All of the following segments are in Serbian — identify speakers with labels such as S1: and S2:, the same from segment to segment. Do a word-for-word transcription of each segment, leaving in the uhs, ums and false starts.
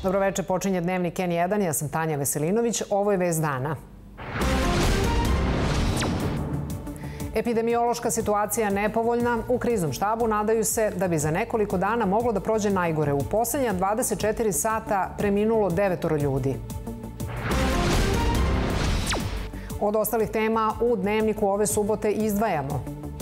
S1: Dobroveče, počinje Dnevnik en jedan, ja sam Tanja Veselinović, ovo je vest dana. Epidemiološka situacija nepovoljna. U kriznom štabu nadaju se da bi za nekoliko dana moglo da prođe najgore. U poslednja dvadeset četiri sata preminulo devetoro ljudi. Od ostalih tema u Dnevniku ove subote izdvajamo.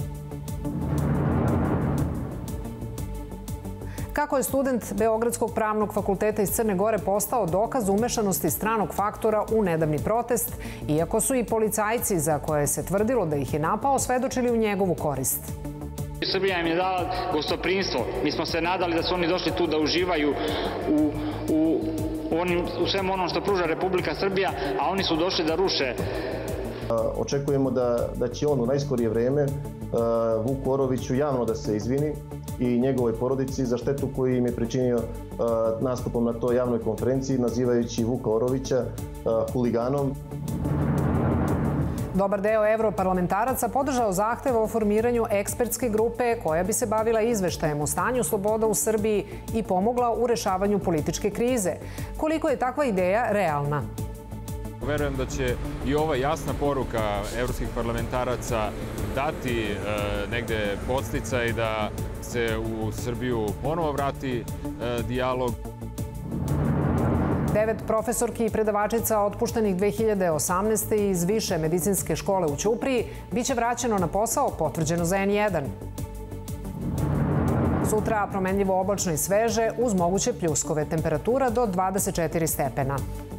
S1: Kako je student Beogradskog pravnog fakulteta iz Crne Gore postao dokaz umešanosti stranog faktora u nedavni protest, iako su i policajci za koje se tvrdilo da ih je napao svedočili u njegovu korist.
S2: Srbija im je dala gostoprimstvo. Mi smo se nadali da su oni došli tu da uživaju u, u, u svemu onom što pruža Republika Srbija, a oni su došli da ruše.
S3: Očekujemo da, da će on u najskorije vreme Vuku Oroviću javno da se izvini i njegovoj porodici za štetu koju im je pričinio nastupom na toj javnoj konferenciji, nazivajući Vuka Orovića huliganom.
S1: Dobar deo evroparlamentaraca podržao zahtev o formiranju ekspertske grupe koja bi se bavila izveštajem o stanju sloboda u Srbiji i pomogla u rešavanju političke krize. Koliko je takva ideja realna?
S4: Verujem da će i ova jasna poruka evropskih parlamentaraca dati negde podsticaj da se u Srbiju ponovo vrati dijalog.
S1: Devet profesorki i predavačica otpuštenih dve hiljade osamnaeste. iz Više medicinske škole u Ćupriji biće vraćeno na posao, potvrđeno za en jedan. Sutra promenljivo oblačno i sveže uz moguće pljuskove, temperatura do dvadeset četiri stepena.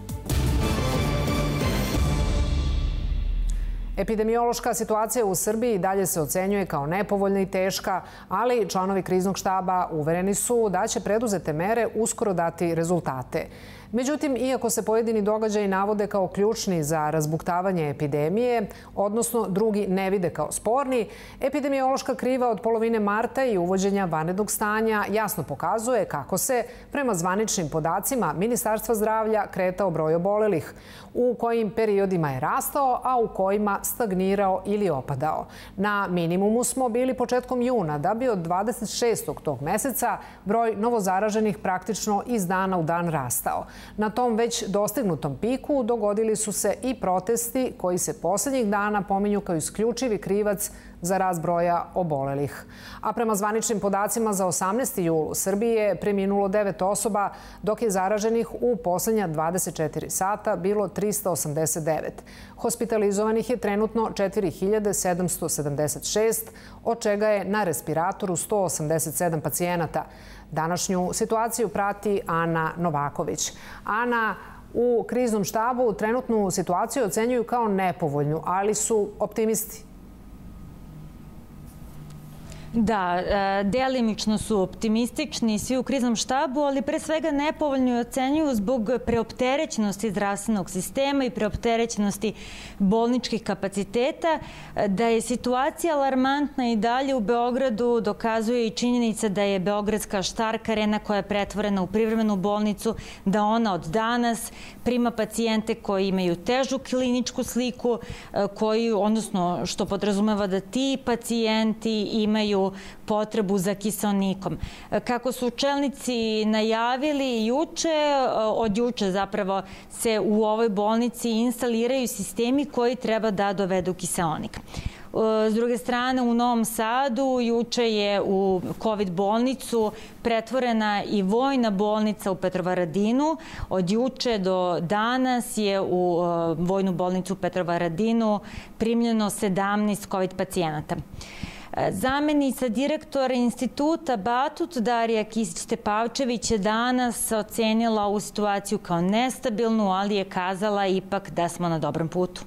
S1: Epidemiološka situacija u Srbiji dalje se ocenjuje kao nepovoljna i teška, ali članovi kriznog štaba uvereni su da će preduzete mere uskoro dati rezultate. Međutim, iako se pojedini događaji navode kao ključni za razbuktavanje epidemije, odnosno drugi ne vide kao sporni, epidemiološka kriva od polovine marta i uvođenja vanrednog stanja jasno pokazuje kako se, prema zvaničnim podacima Ministarstva zdravlja, kretao broj obolelih, u kojim periodima je rastao, a u kojima stagnirao ili opadao. Na minimumu smo bili početkom juna, da bi od dvadeset šestog tog meseca broj novozaraženih praktično iz dana u dan rastao. Na tom već dostignutom piku dogodili su se i protesti koji se poslednjih dana pominju kao isključivi krivac za rast broja obolelih. A prema zvaničnim podacima za osamnaesti jul u Srbiji je preminulo devet osoba, dok je zaraženih u poslednja dvadeset četiri sata bilo trista osamdeset devet. Hospitalizovanih je trenutno četiri hiljade sedamsto sedamdeset šest, od čega je na respiratoru sto osamdeset sedam pacijenata. Današnju situaciju prati Ana Novaković. Ana, u kriznom štabu trenutnu situaciju ocenjuju kao nepovoljnu, ali su optimisti.
S5: Da, delimično su optimistični svi u kriznom štabu, ali pre svega nepovoljno ocenjuju zbog preopterećenosti zdravstvenog sistema i preopterećenosti bolničkih kapaciteta. Da je situacija alarmantna i dalje u Beogradu dokazuje i činjenica da je Beogradska Štark arena, koja je pretvorena u privremenu bolnicu, da ona od danas prima pacijente koji imaju težu kliničku sliku, koji, odnosno što podrazumeva da ti pacijenti imaju potrebu za kiseonikom. Kako su čelnici najavili juče, od juče zapravo se u ovoj bolnici instaliraju sistemi koji treba da dovedu kiseonik. S druge strane, u Novom Sadu juče je u kovid bolnicu pretvorena i vojna bolnica u Petrovaradinu. Od juče do danas je u vojnu bolnicu u Petrovaradinu primljeno sedamnaest kovid pacijenata. Zamenica direktora instituta Batut Darija Kisić-Tepavčević je danas ocenila ovu situaciju kao nestabilnu, ali je kazala ipak da smo na dobrom putu.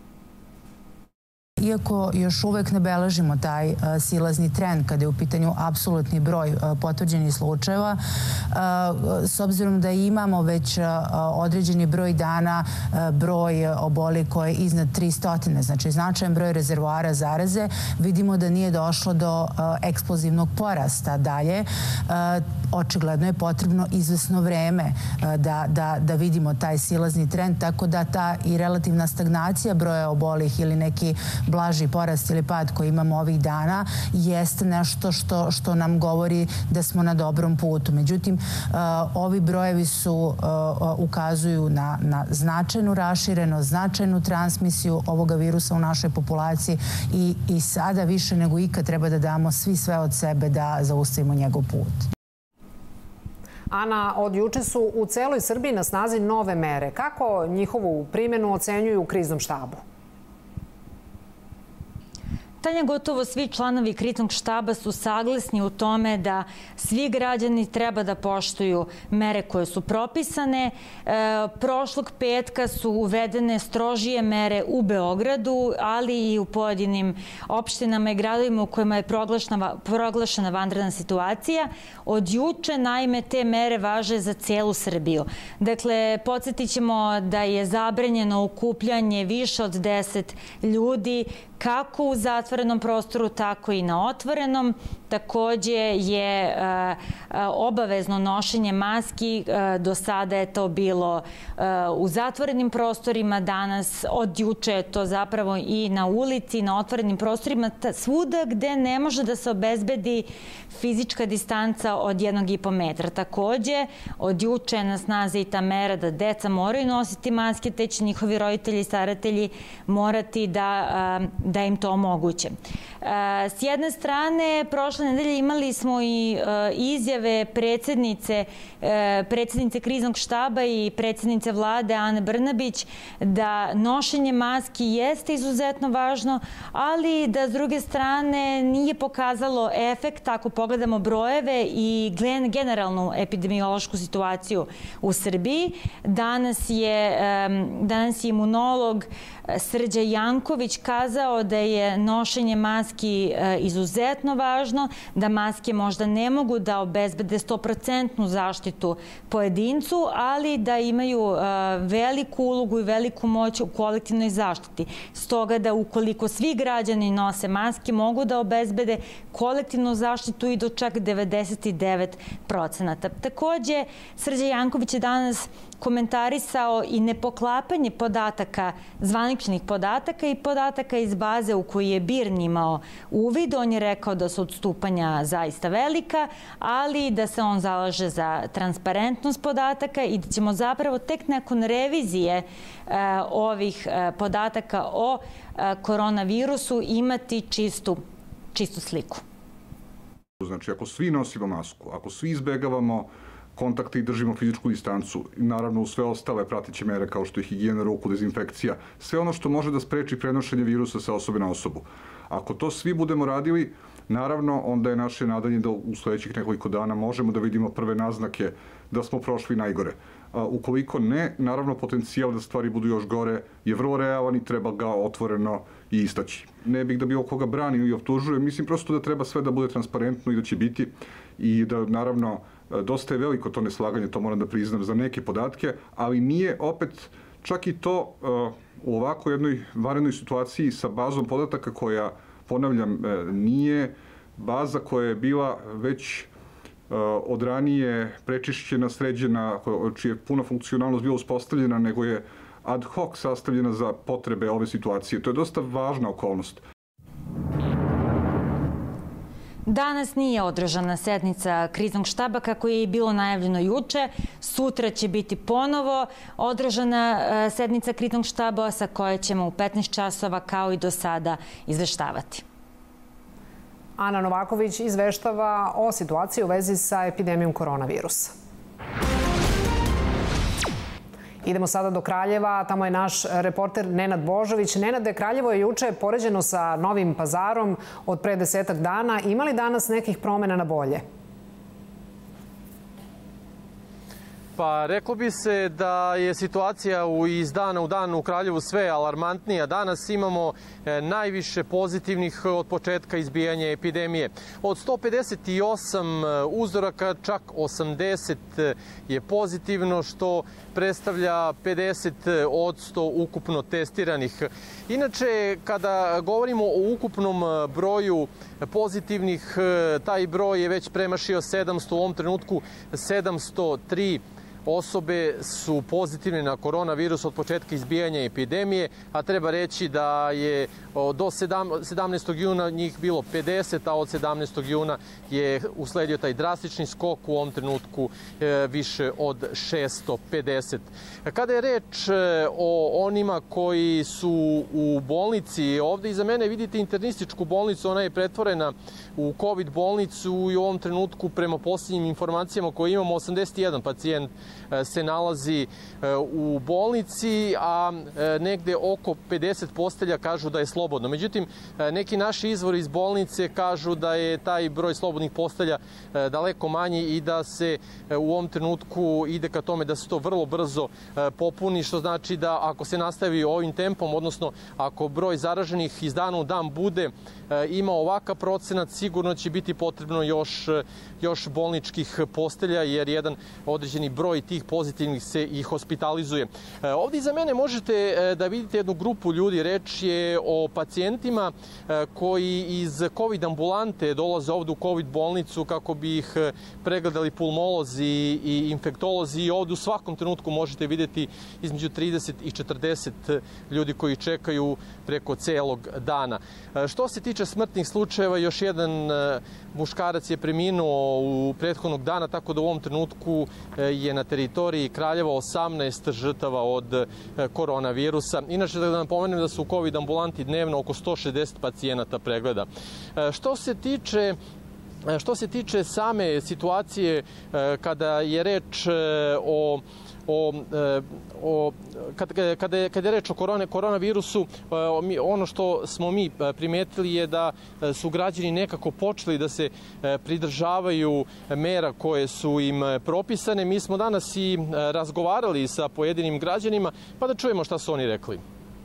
S6: Iako još uvek ne beležimo taj silazni trend kada je u pitanju apsolutni broj potvrđenih slučajeva, s obzirom da imamo već određeni broj dana broj oboli koji je iznad tristo, znači značajan broj rezervoara zaraze, vidimo da nije došlo do eksplozivnog porasta dalje. očigledno je potrebno izvesno vreme da, da, da vidimo taj silazni trend, tako da ta i relativna stagnacija broja obolih ili neki blaži porast ili pad koji imamo ovih dana jeste nešto što, što nam govori da smo na dobrom putu. Međutim, ovi brojevi su, ukazuju na, na značajnu raširenost, značajnu transmisiju ovoga virusa u našoj populaciji i, i sada više nego ikad treba da damo svi sve od sebe da zaustavimo njegov put.
S1: Ana, od juče su u celoj Srbiji na snazi nove mere. Kako njihovu primjenu ocenjuju u kriznom štabu?
S5: Tanja, gotovo svi članovi kriznog štaba su saglasni u tome da svi građani treba da poštuju mere koje su propisane. E, prošlog petka su uvedene strožije mere u Beogradu, ali i u pojedinim opštinama i gradovima u kojima je proglašena, proglašena vanredna situacija. Od juče, naime, te mere važe za celu Srbiju. Dakle, podsjetit ćemo da je zabranjeno okupljanje više od deset ljudi, kako u zatvorenom prostoru, tako i na otvorenom. Takođe je obavezno nošenje maski. Do sada je to bilo u zatvorenim prostorima. Danas, od juče je to zapravo i na ulici, na otvorenim prostorima, svuda gde ne može da se obezbedi fizička distanca od jednog i po metra. Takođe, od juče je na snazi i ta mera da deca moraju nositi maske, te će njihovi roditelji i staratelji morati da, da im to omoguće. S jedne strane, prošle nedelje imali smo i izjave predsjednice, predsjednice kriznog štaba i predsjednice vlade Ane Brnabić da nošenje maski jeste izuzetno važno, ali da s druge strane nije pokazalo efekt ako pogledamo brojeve i generalnu epidemiološku situaciju u Srbiji. Danas je, danas je imunolog Srđa Janković kazao da je nošenje maski izuzetno važno, da maske možda ne mogu da obezbede sto posto zaštitu pojedincu, ali da imaju veliku ulogu i veliku moć u kolektivnoj zaštiti. Stoga da ukoliko svi građani nose maske, mogu da obezbede kolektivnu zaštitu i do čak devedeset devet procenata. Takođe, Srđa Janković je danas komentarisao i nepoklapanje podataka, zvaničnih podataka i podataka iz baze u koji je BIRN imao uvid. On je rekao da su odstupanja zaista velika, ali da se on zalaže za transparentnost podataka i da ćemo zapravo tek nakon revizije ovih podataka o koronavirusu imati čistu, čistu sliku.
S7: Znači, ako svi nosimo masku, ako svi izbegavamo kontakte i držimo fizičku distancu, i naravno u sve ostale prateće mere kao što je higijena ruku, dezinfekcija, sve ono što može da spreči prenošenje virusa sa osobe na osobu. Ako to svi budemo radili, naravno, onda je naše nadanje da u sledećih nekoliko dana možemo da vidimo prve naznake da smo prošli najgore. Ukoliko ne, naravno, potencijal da stvari budu još gore je vrlo realan i treba ga otvoreno i istaći. Ne bih da bilo koga branio i optužujem, mislim prosto da treba sve da bude transparentno i da će biti i da, naravno, dosta je veliko to neslaganje, to moram da priznam, za neke podatke, ali nije opet čak i to u ovako jednoj vanrednoj situaciji sa bazom podataka koja, ponavljam, nije baza koja je bila već od ranije prečišćena, sređena, čija je puna funkcionalnost bila uspostavljena, nego je ad hoc sastavljena za potrebe ove situacije. To je dosta važna okolnost.
S5: Danas nije održana sednica kriznog štaba kako je i bilo najavljeno juče. Sutra će biti ponovo održana sednica kriznog štaba sa koje ćemo u petnaest časova kao i do sada izveštavati.
S1: Ana Novaković izveštava o situaciji u vezi sa epidemijom koronavirusa. Idemo sada do Kraljeva. Tamo je naš reporter Nenad Božović. Nenade, Kraljevo je juče poređeno sa Novim Pazarom od pre desetak dana. Ima li danas nekih promena na bolje?
S8: Pa reklo bi se da je situacija iz dana u dan u Kraljevu sve alarmantnija. Danas imamo najviše pozitivnih od početka izbijanja epidemije. Od sto pedeset osam uzoraka čak osamdeset je pozitivno, što predstavlja pedeset odsto ukupno testiranih. Inače, kada govorimo o ukupnom broju pozitivnih, taj broj je već premašio sedamsto, u ovom trenutku sedamsto tri osobe su pozitivne na koronavirus od početka izbijanja epidemije, a treba reći da je do sedamnaestog juna njih bilo pedeset, a od sedamnaestog juna je usledio taj drastični skok, u ovom trenutku više od šesto pedeset. Kada je reč o onima koji su u bolnici, ovde iza mene vidite internističku bolnicu, ona je pretvorena u COVID bolnicu i u ovom trenutku, prema posljednjim informacijama koje imamo, osamdeset jedan pacijent se nalazi u bolnici, a negde oko pedeset postelja kažu da je slobodno. Međutim, neki naši izvori iz bolnice kažu da je taj broj slobodnih postelja daleko manji i da se u ovom trenutku ide ka tome da se to vrlo brzo popuni, što znači da ako se nastavi ovim tempom, odnosno ako broj zaraženih iz dana u dan bude ima ovakav procenat, sigurno će biti potrebno još, još bolničkih postelja, jer jedan određeni broj tih pozitivnih se i hospitalizuje. Ovdje iza mene možete da vidite jednu grupu ljudi. Reč je o pacijentima koji iz COVID ambulante dolaze ovdje u COVID bolnicu kako bi ih pregledali pulmolozi i infektolozi, i ovdje u svakom trenutku možete vidjeti između trideset i četrdeset ljudi koji čekaju preko celog dana. Što se tiče smrtnih slučajeva, još jedan muškarac je preminuo u prethodnog dana, tako da u ovom trenutku je na teritoriji Kraljeva osamnaest žrtava od koronavirusa. Inače, da napomenem da su u COVID ambulanti dnevno oko sto šezdeset pacijenata pregleda. Što se tiče Što se tiče same situacije, kada je reč o O, o, kada, kada, je, kada je reč o korone, koronavirusu, ono što smo mi primetili je da su građani nekako počeli da se pridržavaju mera koje su im propisane. Mi smo danas i razgovarali sa pojedinim građanima, pa da čujemo šta su oni rekli.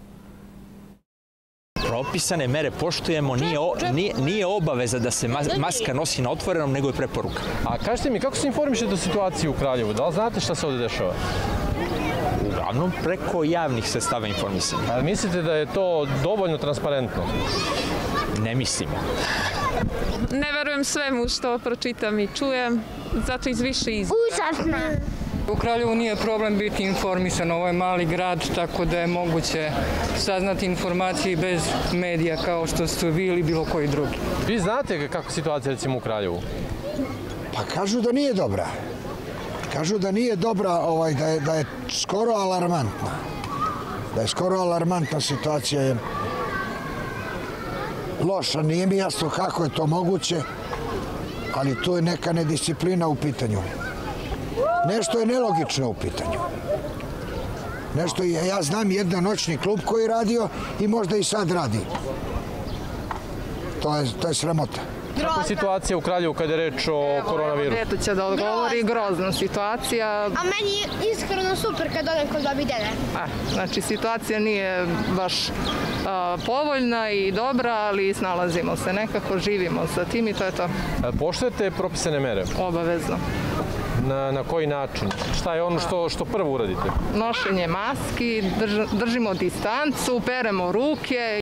S9: Propisane mere poštujemo, nije, nije, nije obaveza da se maska nosi na otvorenom, nego je preporuka.
S8: A kažete mi, kako se informišete o situaciji u Kraljevu? Da li znate šta se ovdje dešava?
S9: Uglavnom preko javnih sredstava informisanja.
S8: A mislite da je to dovoljno transparentno?
S9: Ne mislimo.
S10: Ne verujem svemu što pročitam i čujem, zato iz više izvora.
S11: Užasno! U Kraljevu nije problem biti informisan, ovo je mali grad, tako da je moguće saznati informacije bez medija kao što su vi ili bilo koji drugi.
S8: Vi znate kako situacija recimo u Kraljevu?
S12: Pa kažu da nije dobra. Kažu da nije dobra, ovaj, da, je, da je skoro alarmantna. Da je skoro alarmantna situacija. Je loša, nije mi jasno kako je to moguće, ali to je neka nedisciplina u pitanju. Nešto je nelogično u pitanju. Nešto je, ja znam jedan noćni klub koji je radio i možda i sad radi. To je, to je sramota.
S8: Kako je situacija u Kraljevu kada je reč o koronavirusu?
S10: Eto će da odgovori, grozna situacija.
S13: A meni je iskreno super kad odem kod babi dede.
S10: A, znači, situacija nije baš a, povoljna i dobra, ali snalazimo se nekako, živimo sa tim i to je to.
S8: Poštujete propisane mere?
S10: Obavezno.
S8: Na, na koji način? Šta je ono što, što prvo uradite?
S10: Nošenje maski, drž, držimo distancu, peremo ruke.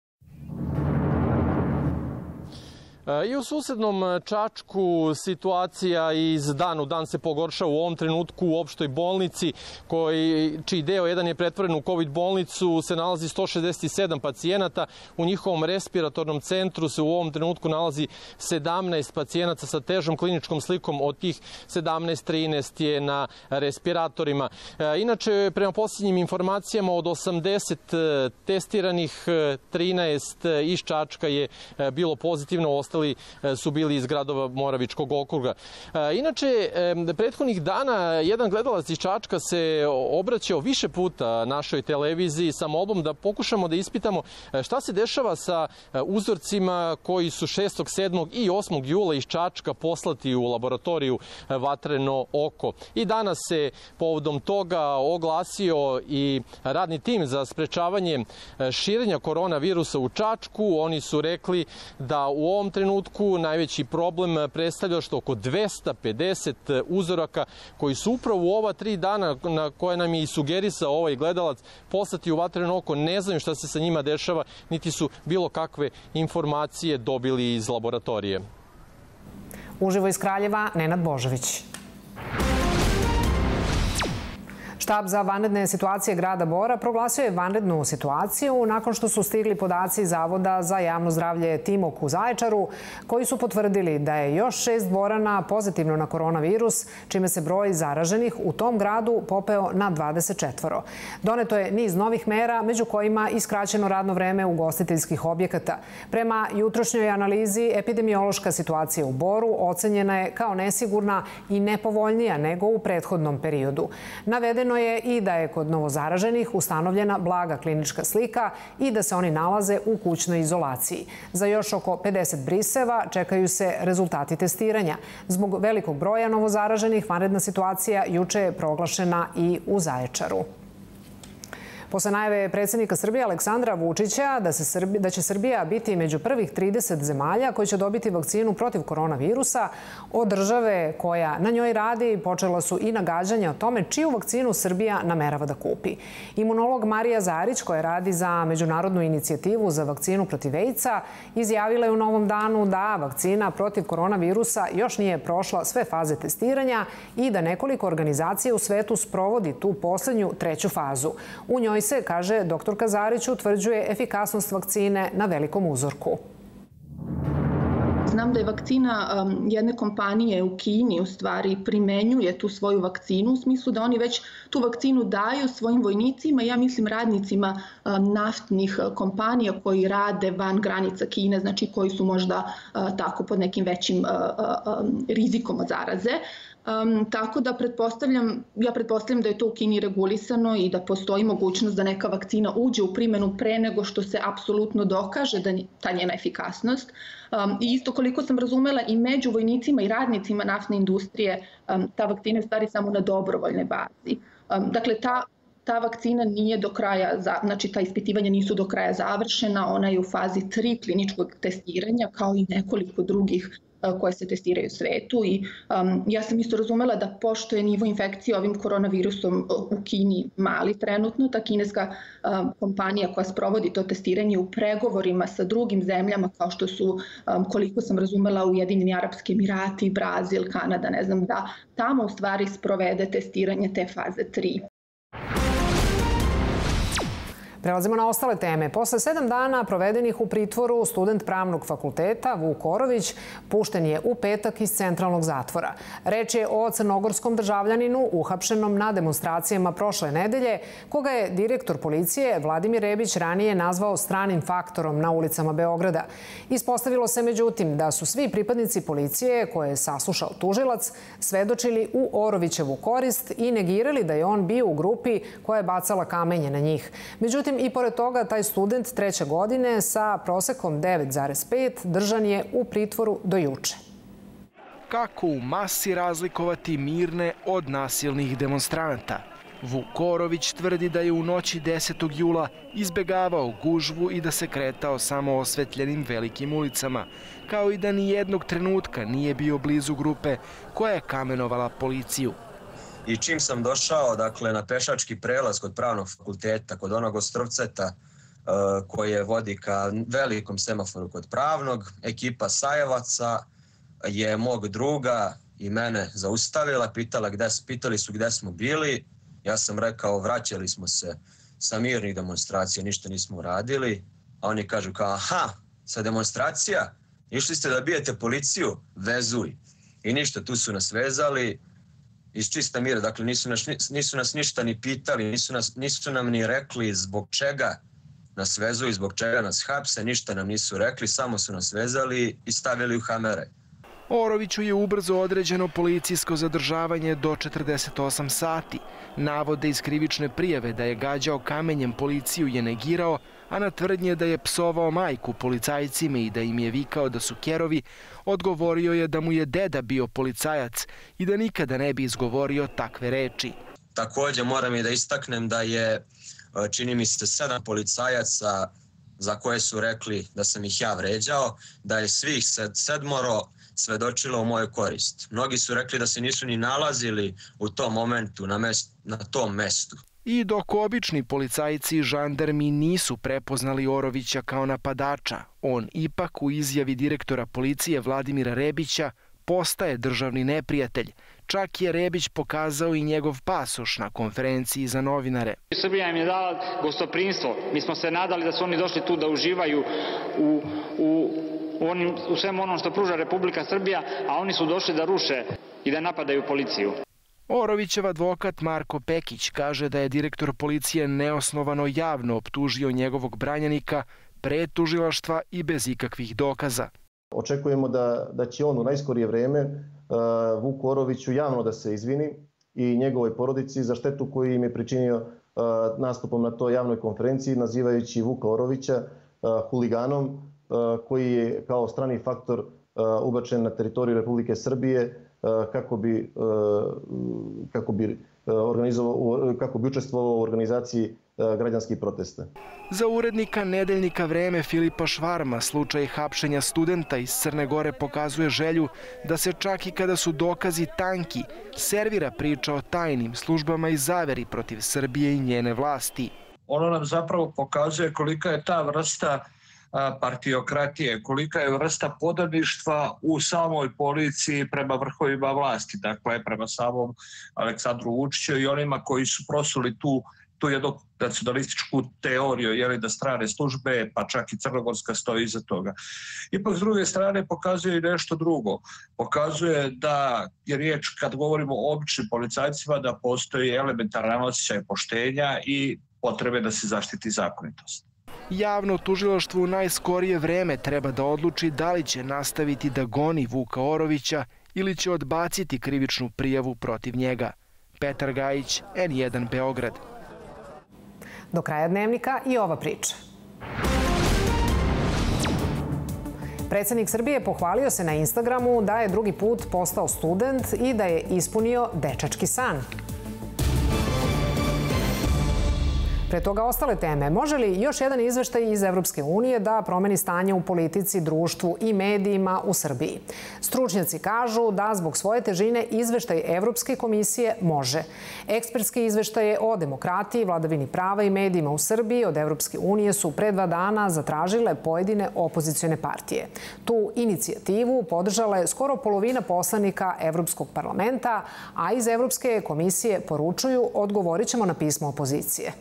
S8: I u susednom Čačku situacija iz dan u dan se pogoršava. U ovom trenutku u opštoj bolnici, koji, čiji deo jedan je pretvoren u COVID bolnicu, se nalazi sto šezdeset sedam pacijenata. U njihovom respiratornom centru se u ovom trenutku nalazi sedamnaest pacijenata sa težom kliničkom slikom. Od tih sedamnaest, trinaest je na respiratorima. Inače, prema posljednjim informacijama, od osamdeset testiranih, trinaest iz Čačka je bilo pozitivno, ostali su bili iz gradova Moravičkog okruga. Inače, prethodnih dana jedan gledalac iz Čačka se obraćao više puta našoj televiziji sa molbom da pokušamo da ispitamo šta se dešava sa uzorcima koji su šestog, sedmog i osmog jula iz Čačka poslati u laboratoriju Vatreno oko. I danas se povodom toga oglasio i radni tim za sprečavanje širenja koronavirusa u Čačku. Oni su rekli da u ovom trenutku najveći problem predstavlja što oko dvesta pedeset uzoraka koji su upravo u ova tri dana na koje nam je i sugerisao ovaj gledalac poslati u Vatreno oko. Ne znaju šta se sa njima dešava, niti su bilo kakve informacije dobili iz laboratorije.
S1: Uživo iz Kraljeva, Nenad Božović. Štab za vanredne situacije grada Bora proglasio je vanrednu situaciju nakon što su stigli podaci Zavoda za javno zdravlje Timok u Zaječaru, koji su potvrdili da je još šest Borana pozitivno na koronavirus, čime se broj zaraženih u tom gradu popeo na dvadeset četiri. Doneto je niz novih mera, među kojima i skraćeno radno vreme ugostiteljskih objekata. Prema jutrošnjoj analizi, epidemiološka situacija u Boru ocenjena je kao nesigurna i nepovoljnija nego u prethodnom periodu. Navedeno je i da je kod novozaraženih ustanovljena blaga klinička slika i da se oni nalaze u kućnoj izolaciji. Za još oko pedeset briseva čekaju se rezultati testiranja. Zbog velikog broja novozaraženih, vanredna situacija juče je proglašena i u Zaječaru. Posle najave predsjednika Srbije Aleksandra Vučića da, se Srbi, da će Srbija biti među prvih trideset zemalja koji će dobiti vakcinu protiv koronavirusa, od države koja na njoj radi počela su i nagađanja o tome čiju vakcinu Srbija namerava da kupi. Imunolog Marija Zarić, koja radi za međunarodnu inicijativu za vakcinu protiv AIDS-a, izjavila je u Novom danu da vakcina protiv koronavirusa još nije prošla sve faze testiranja i da nekoliko organizacija u svetu sprovodi tu poslednju treću fazu. U njoj se, kaže doktorka Zarić, utvrđuje efikasnost vakcine na velikom uzorku.
S14: Znam da je vakcina um, jedne kompanije u Kini u stvari primenjuje tu svoju vakcinu u smislu da oni već tu vakcinu daju svojim vojnicima, ja mislim radnicima um, naftnih kompanija koji rade van granica Kine, znači koji su možda uh, tako pod nekim većim uh, uh, um, rizikom od zaraze. Um, tako da pretpostavljam, ja pretpostavljam da je to u Kini regulisano i da postoji mogućnost da neka vakcina uđe u primjenu pre nego što se apsolutno dokaže da ta njena efikasnost. Um, I isto koliko sam razumela i među vojnicima i radnicima naftne industrije um, ta vakcina je stvari samo na dobrovoljnoj bazi. Um, dakle, ta Ta vakcina nije do kraja, znači ta ispitivanja nisu do kraja završena, ona je u fazi tri kliničkog testiranja kao i nekoliko drugih koje se testiraju u svetu i um, ja sam isto razumela da pošto je nivo infekcije ovim koronavirusom u Kini mali trenutno, ta kineska um, kompanija koja sprovodi to testiranje u pregovorima sa drugim zemljama kao što su, um, koliko sam razumela, Ujedinjeni Arapski Emirati, Brazil, Kanada, ne znam, da tamo u stvari sprovede testiranje te faze tri.
S1: Prelazimo na ostale teme. Posle sedam dana provedenih u pritvoru, student pravnog fakulteta Vuk Orović pušten je u petak iz centralnog zatvora. Reč je o crnogorskom državljaninu uhapšenom na demonstracijama prošle nedelje, koga je direktor policije Vladimir Rebić ranije nazvao stranim faktorom na ulicama Beograda. Ispostavilo se međutim da su svi pripadnici policije koje je saslušao tužilac svedočili u Orovićevu korist i negirali da je on bio u grupi koja je bacala kamenje na njih. Međutim, i pored toga, taj student treće godine sa prosekom devet zarez pet držan je u pritvoru do juče.
S15: Kako u masi razlikovati mirne od nasilnih demonstranata? Vuk Orović tvrdi da je u noći desetog jula izbegavao gužvu i da se kretao samo osvetljenim velikim ulicama, kao i da ni jednog trenutka nije bio blizu grupe koja je kamenovala policiju.
S16: I čim sam došao, dakle, na pešački prelaz kod pravnog fakulteta, kod onog Ostrovceta uh, koje vodi ka velikom semaforu kod pravnog, ekipa Sajevaca je mog druga i mene zaustavila, pitala gde, pitali su gde smo bili. Ja sam rekao, vraćali smo se sa mirnih demonstracija, ništa nismo uradili. A oni kažu kao, aha, sa demonstracija? Išli ste da bijete policiju? Vezuj. I ništa, tu su nas vezali. Iz čista mira, dakle nisu nas, nisu nas ništa ni pitali, nisu, nas, nisu nam ni rekli zbog čega nas vezu i zbog čega nas hapse, ništa nam nisu rekli, samo su nas vezali i stavili u hamere.
S15: Oroviću je ubrzo određeno policijsko zadržavanje do četrdeset osam sati. Navode iz krivične prijave da je gađao kamenjem policiju je negirao, a na tvrdnje da je psovao majku policajcima i da im je vikao da su kerovi, odgovorio je da mu je deda bio policajac i da nikada ne bi izgovorio takve reči.
S16: Također moram i da istaknem da je, čini mi se, sedam policajaca za koje su rekli da sam ih ja vređao, da je svih sedmoro svedočilo u moju korist. Mnogi su rekli da se nisu ni nalazili u tom momentu na, mest, na tom mestu.
S15: I dok obični policajci i žandarmi nisu prepoznali Orovića kao napadača, on ipak u izjavi direktora policije Vladimira Rebića postaje državni neprijatelj. Čak je Rebić pokazao i njegov pasoš na konferenciji za novinare.
S2: Srbija im je dala gostoprinstvo. Mi smo se nadali da su oni došli tu da uživaju u, u, onim, u svemu onom što pruža Republika Srbija, a oni su došli da ruše i da napadaju policiju.
S15: Orovićev advokat Marko Pekić kaže da je direktor policije neosnovano javno optužio njegovog branjenika pre tužilaštva i bez ikakvih dokaza.
S3: Očekujemo da, da će on u najskorije vreme uh, Vuku Oroviću javno da se izvini i njegovoj porodici za štetu koju im je pričinio uh, nastupom na toj javnoj konferenciji, nazivajući Vuka Orovića uh, huliganom uh, koji je kao strani faktor uh, ubačen na teritoriju Republike Srbije kako bi, kako bi, organizovao, kako bi učestvovao u organizaciji građanskih protesta.
S15: Za urednika nedeljnika Vreme Filipa Švarma slučaj hapšenja studenta iz Crne Gore pokazuje želju da se čak i kada su dokazi tanki servira priča o tajnim službama i zaveri protiv Srbije i njene vlasti.
S17: Ono nam zapravo pokazuje kolika je ta vrsta partiokratije, kolika je vrsta podaništva u samoj policiji prema vrhovima vlasti, dakle prema samom Aleksandru Vučiću i onima koji su prosuli tu, tu jednu nacionalističku teoriju, jeli, da strane službe, pa čak i crnogorska stoji iza toga. Ipak s druge strane pokazuje i nešto drugo. Pokazuje da je riječ, kad govorimo o običnim policajcima, da postoji elementaran osjećaj poštenja i potrebe da se zaštiti zakonitost.
S15: Javno tužilaštvo u najskorije vreme treba da odluči da li će nastaviti da goni Vuka Orovića ili će odbaciti krivičnu prijavu protiv njega. Petar Gajić, N jedan Beograd.
S1: Do kraja dnevnika i ova priča. Predsjednik Srbije pohvalio se na Instagramu da je drugi put postao student i da je ispunio dečački san. Pre toga ostale teme. Može li još jedan izveštaj iz Evropske unije da promeni stanje u politici, društvu i medijima u Srbiji? Stručnjaci kažu da zbog svoje težine izveštaj Evropske komisije može. Ekspertske izveštaje o demokratiji, vladavini prava i medijima u Srbiji od Evropske unije su pre dva dana zatražile pojedine opozicione partije. Tu inicijativu podržala je skoro polovina poslanika Evropskog parlamenta, a iz Evropske komisije poručuju odgovorit ćemo na pismo opozicije.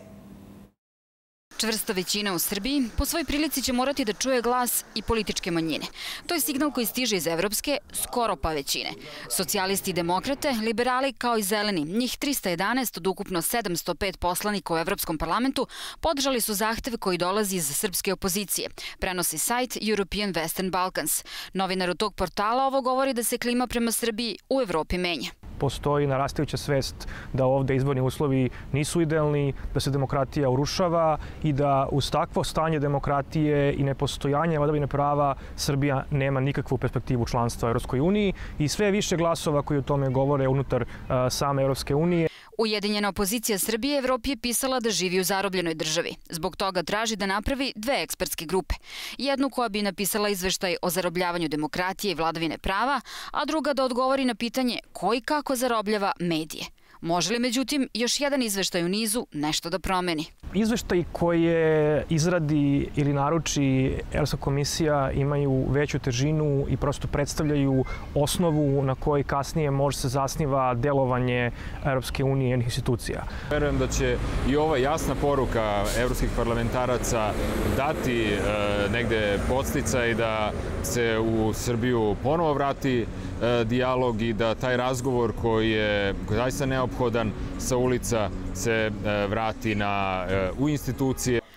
S18: Čvrsta većina u Srbiji po svoj prilici će morati da čuje glas i političke manjine. To je signal koji stiže iz Evropske, skoro pa većine. Socijalisti i demokrate, liberali kao i zeleni, njih trista jedanaest od ukupno sedamsto pet poslanika u Evropskom parlamentu, podržali su zahtev koji dolazi iz srpske opozicije. Prenosi sajt European Western Balkans. Novinar od tog portala ovo govori da se klima prema Srbiji u Evropi menja.
S19: Postoji narastajuća svest da ovde izborni uslovi nisu idealni, da se demokratija urušava i da uz takvo stanje demokratije i nepostojanje vladavine prava Srbija nema nikakvu perspektivu članstva u Evropskoj uniji i sve više glasova koji o tome govore unutar same Evropske unije.
S18: Ujedinjena opozicija Srbije Evropi je pisala da živi u zarobljenoj državi. Zbog toga traži da napravi dve ekspertske grupe. Jednu koja bi napisala izveštaj o zarobljavanju demokratije i vladavine prava, a druga da odgovori na pitanje ko i kako zarobljava medije. Može li, međutim, još jedan izveštaj u nizu nešto da promeni?
S19: Izveštaj koje izradi ili naruči Evropska komisija imaju veću težinu i prosto predstavljaju osnovu na kojoj kasnije može se zasniva delovanje Evropske unije i njenih institucija.
S4: Verujem da će i ova jasna poruka evropskih parlamentaraca dati e, negde podsticaj da se u Srbiju ponovo vrati e, dijalog i da taj razgovor koji je, koji je zaista neophodan sa ulica se e, vrati na, e, u institucije.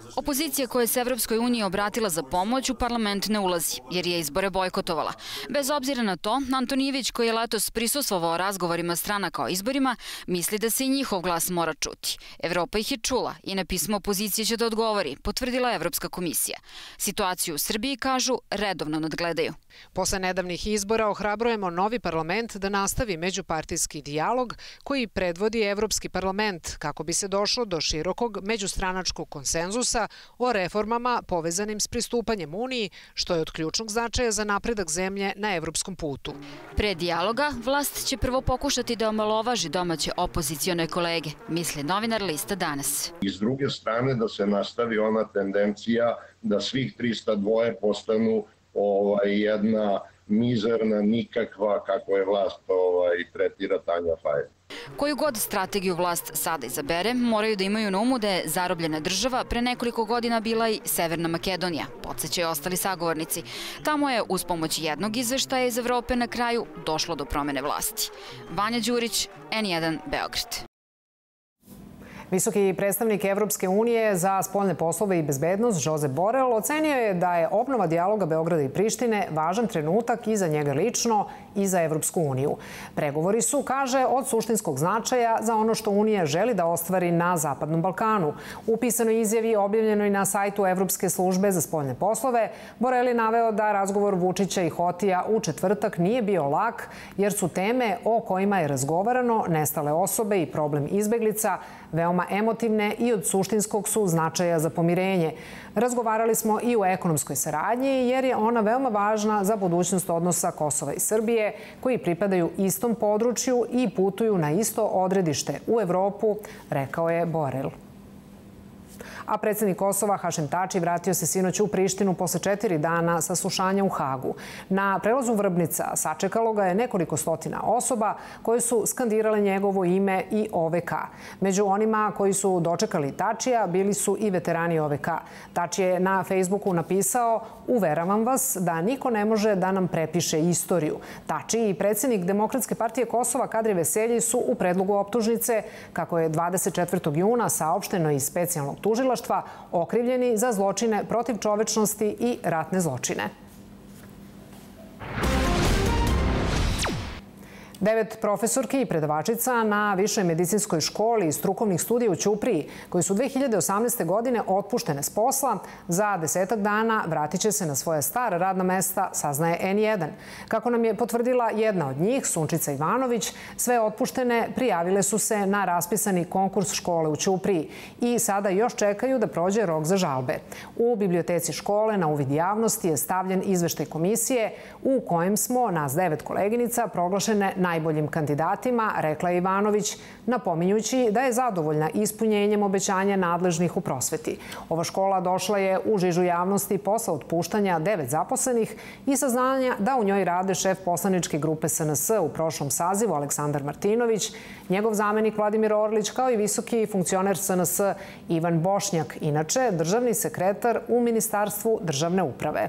S18: Opozicija koja se Evropskoj uniji obratila za pomoć u parlament ne ulazi, jer je izbore bojkotovala. Bez obzira na to, Antonijević, koji je letos prisustvovao razgovorima stranaka o izborima, misli da se i njihov glas mora čuti. Evropa ih je čula i na pismo opozicije će da odgovori, potvrdila Evropska komisija. Situaciju u Srbiji, kažu, redovno nadgledaju.
S1: Posle nedavnih izbora ohrabrujemo novi parlament da nastavi međupartijski dijalog koji predvodi Evropski parlament kako bi se došlo do širokog međustranačkog konsenzusa o reformama povezanim s pristupanjem Uniji, što je od ključnog značaja za napredak zemlje na evropskom putu.
S18: Pre dijaloga, vlast će prvo pokušati da omalovaži domaće opozicione kolege, misli novinar lista Danas.
S20: I s druge strane da se nastavi ona tendencija da svih trista dva postanu jedna mizerna, nikakva, kako je vlast tretira Tanja Fajon.
S18: Koju god strategiju vlast sada izabere, moraju da imaju na umu da je zarobljena država pre nekoliko godina bila i Severna Makedonija, podsjećaju ostali sagovornici. Tamo je uz pomoć jednog izveštaja iz Evrope na kraju došlo do promene vlasti. Vanja Đurić, N jedan, Beograd.
S1: Visoki predstavnik Evropske unije za spoljne poslove i bezbednost, Josep Borrell, ocenio je da je obnova dijaloga Beograda i Prištine važan trenutak i za njega lično i za Evropsku uniju. Pregovori su, kaže, od suštinskog značaja za ono što Unija želi da ostvari na Zapadnom Balkanu. U pisanoj izjavi objavljenoj na sajtu Evropske službe za spoljne poslove, Borrell je naveo da razgovor Vučića i Hotija u četvrtak nije bio lak, jer su teme o kojima je razgovarano, nestale osobe i problem izbeglica, veoma emotivne i od suštinskog su značaja za pomirenje. Razgovarali smo i o ekonomskoj saradnji, jer je ona veoma važna za budućnost odnosa Kosova i Srbije, koji pripadaju istom području i putuju na isto odredište u Evropu, rekao je Borrell. A predsjednik Kosova Hašem Tači vratio se sinoć u Prištinu posle četiri dana saslušanja u Hagu. Na prelazu Vrbnica sačekalo ga je nekoliko stotina osoba koje su skandirale njegovo ime i O V K. Među onima koji su dočekali Tačija bili su i veterani O V K. Tači je na Facebooku napisao: "Uveravam vas da niko ne može da nam prepiše istoriju." Tači i predsjednik Demokratske partije Kosova Kadri Veselji su u predlogu optužnice, kako je dvadeset četvrtog juna saopšteno iz specijalnog tužilaštva, okrivljeni za zločine protiv čovečnosti i ratne zločine. Devet profesorki i predavačica na Višoj medicinskoj školi i strukovnih studija u Ćupriji, koji su dve hiljade osamnaeste. godine otpuštene s posla, za desetak dana vratit će se na svoje stara radna mesta, saznaje N jedan. Kako nam je potvrdila jedna od njih, Sunčica Ivanović, sve otpuštene prijavile su se na raspisani konkurs škole u Ćupriji i sada još čekaju da prođe rok za žalbe. U biblioteci škole na uvid javnosti je stavljen izveštaj komisije u kojem smo nas devet koleginica proglašene na najboljim kandidatima, rekla je Ivanović, napominjući da je zadovoljna ispunjenjem obećanja nadležnih u prosveti. Ova škola došla je u žižu javnosti posle otpuštanja devet zaposlenih i saznanja da u njoj rade šef poslaničke grupe S N S u prošlom sazivu Aleksandar Martinović, njegov zamenik Vladimir Orlić, kao i visoki funkcioner S N S Ivan Bošnjak, inače državni sekretar u Ministarstvu državne uprave.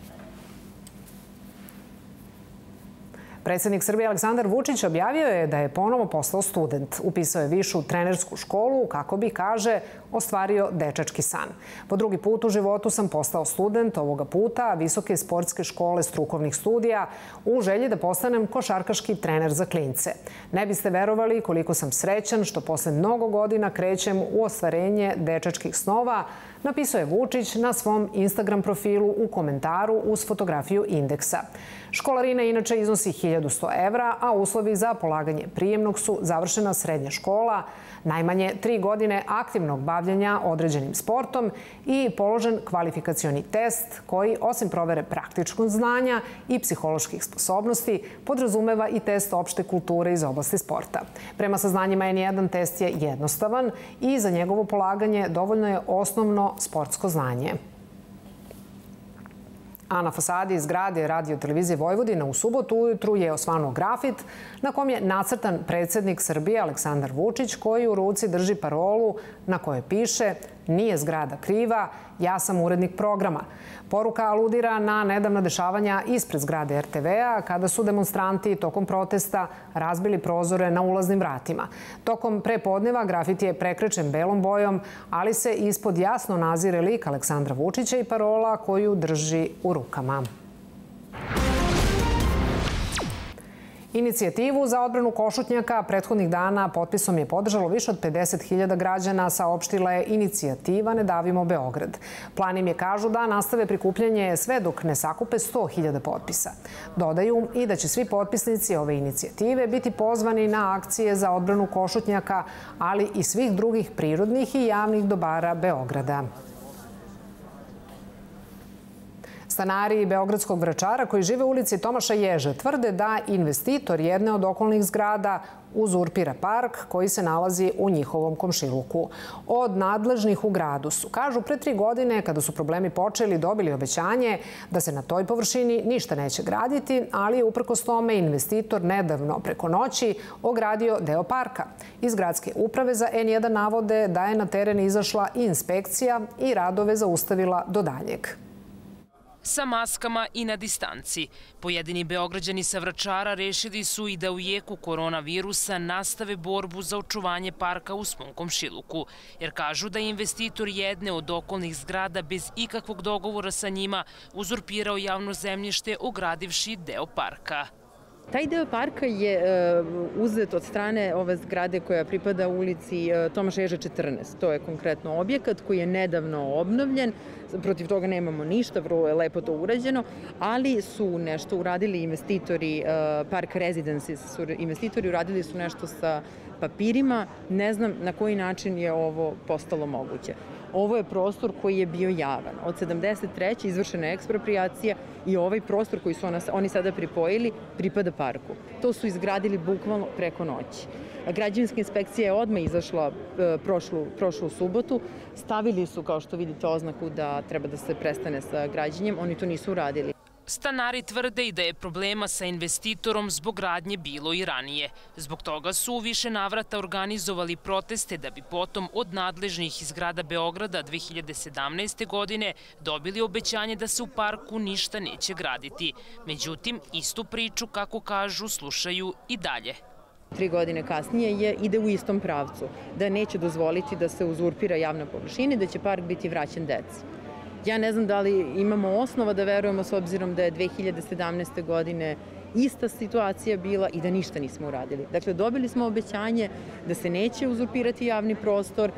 S1: Predsjednik Srbije Aleksandar Vučić objavio je da je ponovo postao student. Upisao je višu trenersku školu kako bi, kaže, ostvario dečački san. Po drugi put u životu sam postao student, ovoga puta Visoke sportske škole strukovnih studija, u želji da postanem košarkaški trener za klince. Ne biste verovali koliko sam srećan što posle mnogo godina krećem u ostvarenje dečačkih snova, napisao je Vučić na svom Instagram profilu u komentaru uz fotografiju indeksa. Školarina inače iznosi hiljadu sto evra, a uslovi za polaganje prijemnog su završena srednja škola, najmanje tri godine aktivnog bavljenja određenim sportom i položen kvalifikacioni test koji, osim provere praktičkog znanja i psiholoških sposobnosti, podrazumeva i test opšte kulture iz oblasti sporta. Prema saznanjima N jedan, test je jednostavan i za njegovo polaganje dovoljno je osnovno sportsko znanje. A na fasadi zgrade Radio televizije Vojvodina u subotu ujutru je osvanuo grafit na kom je nacrtan predsjednik Srbije Aleksandar Vučić, koji u ruci drži parolu na kojoj piše: nije zgrada kriva, ja sam urednik programa. Poruka aludira na nedavna dešavanja ispred zgrade er te ve-a kada su demonstranti tokom protesta razbili prozore na ulaznim vratima. Tokom prepodneva grafiti je prekrečen belom bojom, ali se ispod jasno nazire lik Aleksandra Vučića i parola koju drži u rukama. Inicijativu za odbranu Košutnjaka prethodnih dana potpisom je podržalo više od pedeset hiljada građana, saopštila je inicijativa Ne davimo Beograd. Plan im je, kažu, da nastave prikupljanje sve dok ne sakupe sto hiljada potpisa. Dodaju i da će svi potpisnici ove inicijative biti pozvani na akcije za odbranu Košutnjaka, ali i svih drugih prirodnih i javnih dobara Beograda. Stanari Beogradskog Vračara koji žive u ulici Tomaša Ježe tvrde da investitor jedne od okolnih zgrada uzurpira park koji se nalazi u njihovom komšiluku. Od nadležnih u gradu su, kažu, pre tri godine kada su problemi počeli, dobili obećanje da se na toj površini ništa neće graditi, ali je uprkos tome investitor nedavno preko noći ogradio deo parka. Iz gradske uprave za en jedan navode da je na teren izašla i inspekcija i radove zaustavila do daljeg.
S21: Sa maskama i na distanci. Pojedini Beograđani sa Vračara rešili su i da u jeku koronavirusa nastave borbu za očuvanje parka u svom komšiluku, jer kažu da je investitor jedne od okolnih zgrada bez ikakvog dogovora sa njima uzurpirao javno zemljište ogradivši deo parka.
S22: Taj deo parka je uzet od strane ove zgrade koja pripada ulici Tomaša Ježe četrnaest. To je konkretno objekat koji je nedavno obnovljen. Protiv toga nemamo ništa, vrlo je lepo to urađeno, ali su nešto uradili investitori, Park Residences su investitori uradili su nešto sa papirima. Ne znam na koji način je ovo postalo moguće. Ovo je prostor koji je bio javan. Od sedamdeset treće izvršena je eksproprijacija i ovaj prostor koji su oni sada pripojili pripada parku. To su izgradili bukvalno preko noći. Građevinska inspekcija je odmah izašla prošlu, prošlu subotu. Stavili su, kao što vidite, oznaku da treba da se prestane sa građenjem. Oni to nisu uradili.
S21: Stanari tvrde i da je problema sa investitorom zbog gradnje bilo i ranije. Zbog toga su u više navrata organizovali proteste da bi potom od nadležnih iz grada Beograda dve hiljade sedamnaeste. godine dobili obećanje da se u parku ništa neće graditi. Međutim, istu priču, kako kažu, slušaju i dalje.
S22: Tri godine kasnije je ide u istom pravcu, da neće dozvoliti da se uzurpira javna površina i da će park biti vraćen deci. Ja ne znam da li imamo osnova da verujemo s obzirom da je dve hiljade sedamnaeste. godine ista situacija bila i da ništa nismo uradili. Dakle, dobili smo obećanje da se neće uzurpirati javni prostor,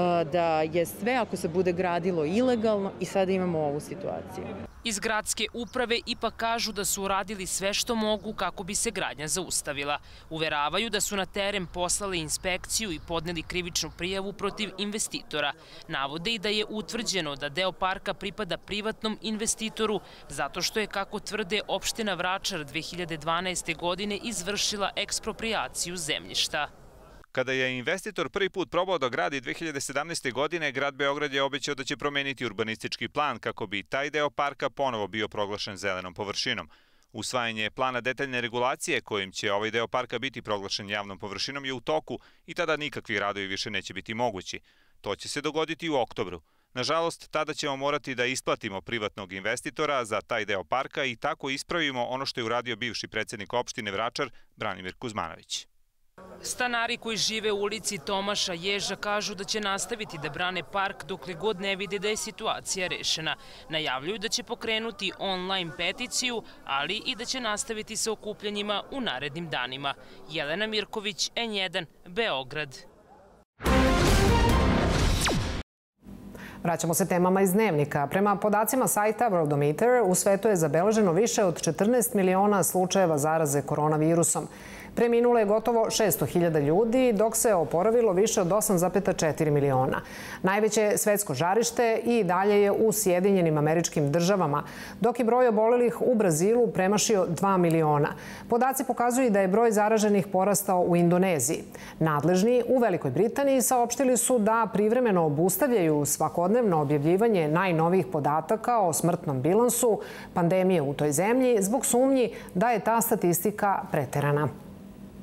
S22: da je sve, ako se bude gradilo, ilegalno i sada imamo ovu situaciju.
S21: Iz gradske uprave ipak kažu da su uradili sve što mogu kako bi se gradnja zaustavila. Uveravaju da su na teren poslali inspekciju i podneli krivičnu prijavu protiv investitora. Navode i da je utvrđeno da deo parka pripada privatnom investitoru zato što je, kako tvrde, opština Vračar dve hiljade dvanaeste. godine izvršila eksproprijaciju zemljišta.
S23: Kada je investitor prvi put probao da gradi dve hiljade sedamnaeste. godine, grad Beograd je obećao da će promeniti urbanistički plan kako bi taj deo parka ponovo bio proglašen zelenom površinom. Usvajanje plana detaljne regulacije kojim će ovaj deo parka biti proglašen javnom površinom je u toku i tada nikakvi radovi više neće biti mogući. To će se dogoditi u oktobru. Nažalost, tada ćemo morati da isplatimo privatnog investitora za taj deo parka i tako ispravimo ono što je uradio bivši predsjednik opštine Vračar, Branimir Kuzmanović.
S21: Stanari koji žive u ulici Tomaša Ježa kažu da će nastaviti da brane park dokle god ne vide da je situacija rešena. Najavljuju da će pokrenuti online peticiju, ali i da će nastaviti sa okupljanjima u narednim danima. Jelena Mirković, en jedan, Beograd.
S1: Vraćamo se temama iz dnevnika. Prema podacima sajta Worldometer, u svetu je zabeleženo više od četrnaest miliona slučajeva zaraze koronavirusom. Preminulo je gotovo šesto hiljada ljudi, dok se oporavilo više od osam zarez četiri miliona. Najveće svetsko žarište i dalje je u Sjedinjenim Američkim Državama, dok je broj obolelih u Brazilu premašio dva miliona. Podaci pokazuju da je broj zaraženih porastao u Indoneziji. Nadležni u Velikoj Britaniji saopštili su da privremeno obustavljaju svakodnevno objavljivanje najnovijih podataka o smrtnom bilansu pandemije u toj zemlji zbog sumnji da je ta statistika preterana.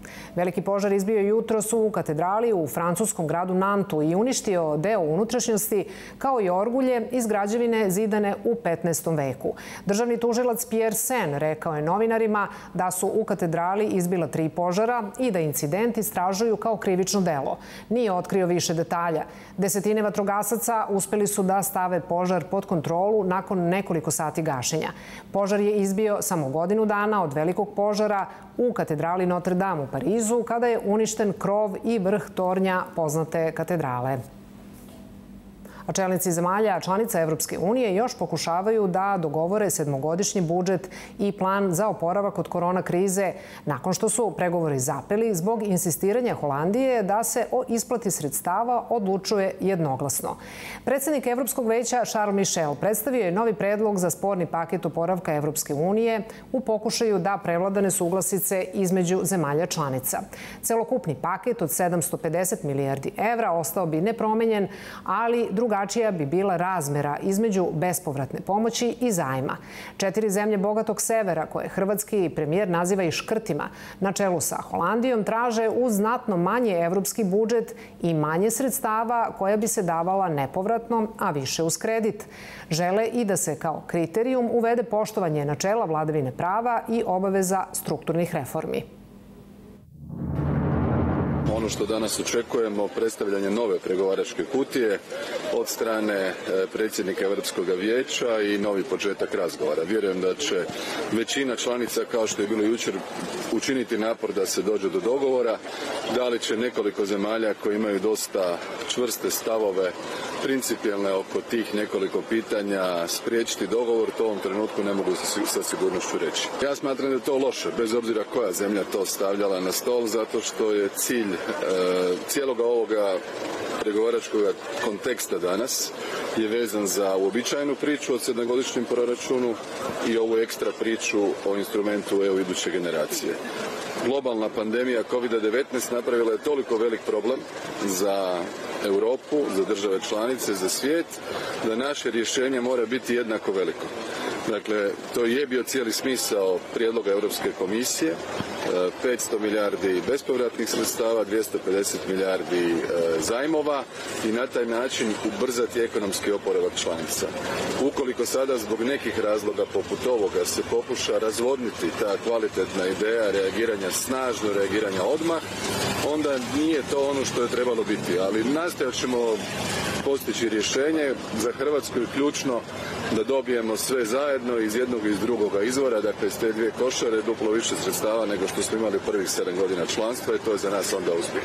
S1: Veliki požar izbio jutros u katedrali u francuskom gradu Nantu i uništio deo unutrašnjosti kao i orgulje iz građevine zidane u petnaestom veku. Državni tužilac Pierre Sen rekao je novinarima da su u katedrali izbila tri požara i da incident istražuju kao krivično delo. Nije otkrio više detalja. Desetine vatrogasaca uspeli su da stave požar pod kontrolu nakon nekoliko sati gašenja. Požar je izbio samo godinu dana od velikog požara u katedrali Notre Dame u Parizu, kada je uništen krov i vrh tornja poznate katedrale. A čelnici zemalja članica Evropske unije još pokušavaju da dogovore sedmogodišnji budžet i plan za oporavak od korona krize nakon što su pregovori zapeli zbog insistiranja Holandije da se o isplati sredstava odlučuje jednoglasno. Predsjednik Evropskog veća Charles Michel predstavio je novi predlog za sporni paket oporavka Evropske unije u pokušaju da prevlada nesuglasice između zemalja članica. Celokupni paket od sedamsto pedeset milijardi evra ostao bi nepromenjen, ali druga Drugačija bi bila razmera između bespovratne pomoći i zajma. Četiri zemlje bogatog severa, koje hrvatski premijer naziva i škrtima, na čelu sa Holandijom, traže uz znatno manje evropski budžet i manje sredstava koja bi se davala nepovratno, a više uz kredit. Žele i da se kao kriterijum uvede poštovanje načela vladavine prava i obaveza strukturnih reformi.
S5: Ono što danas očekujemo, predstavljanje nove pregovaračke kutije od strane predsjednika Europskog vijeća i novi početak razgovora. Vjerujem da će većina članica, kao što je bilo jučer, učiniti napor da se dođe do dogovora. Da li će nekoliko zemalja koji imaju dosta čvrste stavove, principijelne oko tih nekoliko pitanja, spriječiti dogovor, to u ovom trenutku ne mogu sa sigurnošću reći. Ja smatram da je to loše, bez obzira koja zemlja to stavljala na stol, zato što je cilj cijeloga ovoga pregovaračkog konteksta danas je vezan za uobičajenu priču o sedmogodišnjem proračunu i ovu ekstra priču o instrumentu E U iduće generacije. Globalna pandemija kovid devetnaest napravila je toliko velik problem za Europu, za države članice, za svijet, da naše rješenje mora biti jednako veliko. Dakle, to je bio cijeli smisao prijedloga Europske komisije, petsto milijardi bespovratnih sredstava, dvjesto pedeset milijardi zajmova i na taj način ubrzati ekonomski oporavak članica. Ukoliko sada zbog nekih razloga poput ovoga se pokuša razvodniti ta kvalitetna ideja reagiranja, snažno reagiranja odmah, onda nije to ono što je trebalo biti, ali nastojat ćemo postići rješenje. Za Hrvatsku je ključno da dobijemo sve zajedno iz jednog i iz drugoga izvora, dakle iz te dvije košare, duplo više sredstava nego što smo imali u prvih sedam godina članstva i to je za nas onda uspjeh.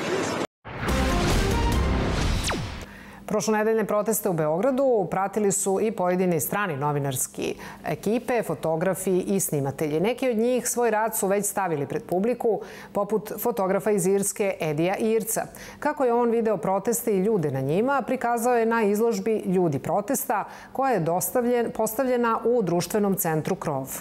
S1: Prošlonedeljne proteste u Beogradu pratili su i pojedini strani novinarski ekipe, fotografi i snimatelji. Neki od njih svoj rad su već stavili pred publiku, poput fotografa iz Irske Edija Irca. Kako je on video proteste i ljude na njima, prikazao je na izložbi Ljudi protesta, koja je postavljena u društvenom centru Krov.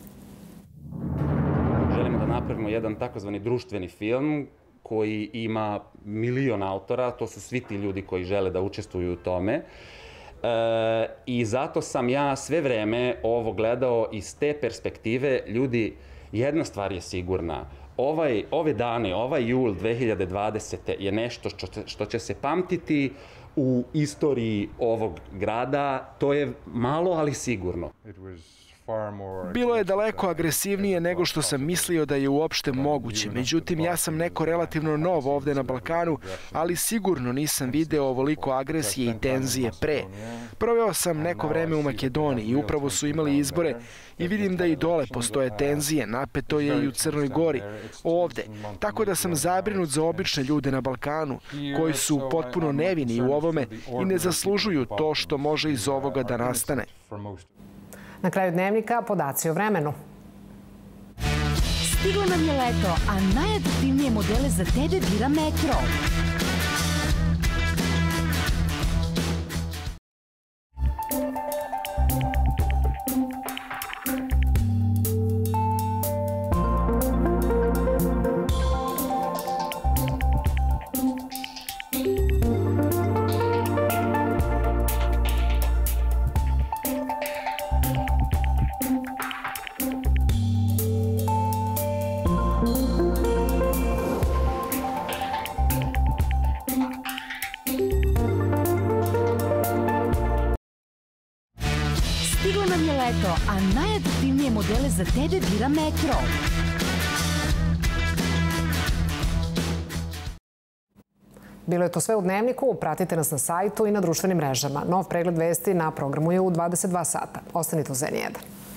S6: Želimo da napravimo jedan takozvani društveni film koji ima milion autora, to su svi ti ljudi koji žele da učestvuju u tome. E, I zato sam ja sve vreme ovo gledao iz te perspektive. Ljudi, jedna stvar je sigurna. Ovaj, ove dane, ovaj jul dve hiljade dvadesete. je nešto što, što će se pamtiti u istoriji ovog grada. To je malo, ali sigurno.
S15: Bilo je daleko agresivnije nego što sam mislio da je uopšte moguće. Međutim, ja sam neko relativno nov ovde na Balkanu, ali sigurno nisam video ovoliko agresije i tenzije pre. Proveo sam neko vreme u Makedoniji i upravo su imali izbore i vidim da i dole postoje tenzije, napeto je i u Crnoj Gori, ovde. Tako da sam zabrinut za obične ljude na Balkanu, koji su potpuno nevini u ovome i ne zaslužuju to što može iz ovoga da nastane.
S1: Na kraju dnevnika podaci o vremenu.
S7: Stiglo nam je leto, a najatraktivnije modele za tebe bira Metro. Stiglo nam je leto, a najatraktivnije modele za tebe bira Metro.
S1: Bilo je to sve u Dnevniku. Pratite nas na sajtu i na društvenim mrežama. Nov pregled vesti na programu je u dvadeset dva sata. Ostanite uz N jedan.